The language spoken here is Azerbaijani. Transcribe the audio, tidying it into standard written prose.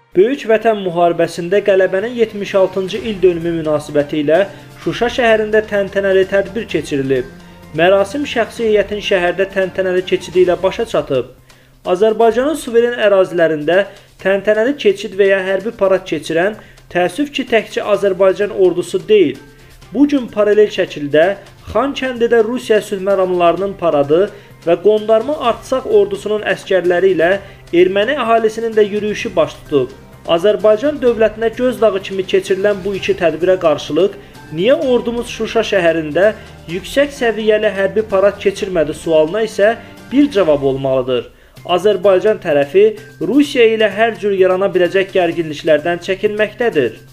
Böyük Vətən müharibəsində qələbənin 76-cı ildönümü münasibətilə Şuşa şəhərində təntənəli tədbir keçirilib. Mərasim şəxsi heyətin şəhərdə təntənəli keçidi ilə başa çatıb. Azərbaycanın suveren ərazilərində təntənəli keçid və ya hərbi parad keçirən təəssüf ki, təkcə Azərbaycan ordusu deyil. Bu gün paralel şəkildə Xankəndidə Rusiya sülh məramlarının paradı və Qondarma Artsaq ordusunun əsgərləri ilə erməni əhalisinin də yürüyüşü baş tutub. Azərbaycan dövlətinə gözdağı kimi keçirilən bu iki tədbirə qarşılıq, niyə ordumuz Şuşa şəhərində yüksək səviyyəli hərbi parad keçirmədi sualına isə bir cavab olmalıdır. Azərbaycan tərəfi Rusiya ilə hər cür yarana biləcək gərginliklərdən çəkinməkdədir.